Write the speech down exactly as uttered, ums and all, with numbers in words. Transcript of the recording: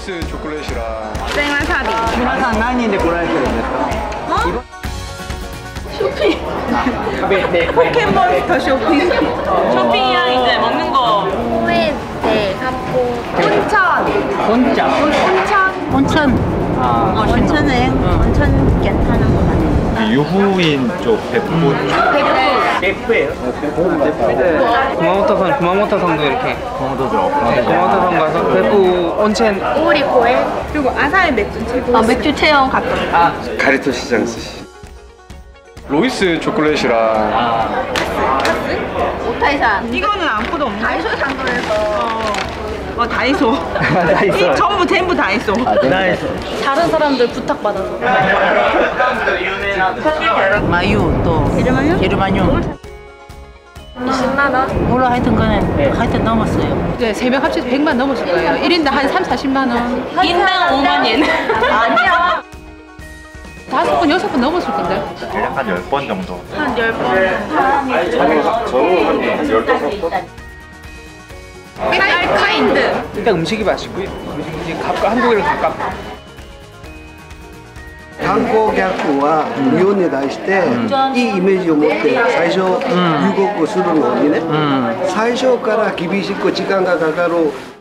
로이스 초콜릿이랑 생와사비. 皆さん何人で来られてるんですか？ 쇼핑. 네, 포켓몬스터 쇼핑. 쇼핑이랑 이제 먹는 거. 후에대 삼고 온천. 혼자. 온천. 온천 아, 온천은 온천 괜찮은 것 같아요. 유후인 쪽 백분 베프예요. 구마모토성, 구마모토성도 이렇게. 구마모토죠. 구마모토성 가서 베프 온천. 오리 고에 그리고 아사히 맥주 최고. 어, 맥주 체험 가끔. 아, 가리토 시장 스시. 로이스 초콜릿이랑 아. 오타이산. 이거는 아무것도 없네. 다이소 상점에서 어 다이소. 다이소. 이 전부 전부 다이소. 나이스. 다른 사람들 부탁받아서. 마유 또 이름은요? 게르마뇽 이십만 원? 몰라 하여튼 간에 하여튼 넘었어요. 네, 세 명 합쳐서 백만 넘었을 거예요. 일 인당 한 삼, 사십만 원. 인당 오만 엔. 아니야. 다섯 번, 여섯 번 넘었을 건데. 대략 한 열 번 정도. 한 열 번. 저는 한 열다섯 번. 카인드. 일단 음식이 맛있고요. 음식이 가까 한국이랑 가깝고. 観光客は日本に対していいイメージを持って最初入国するのにね、最初から厳しく時間がかかる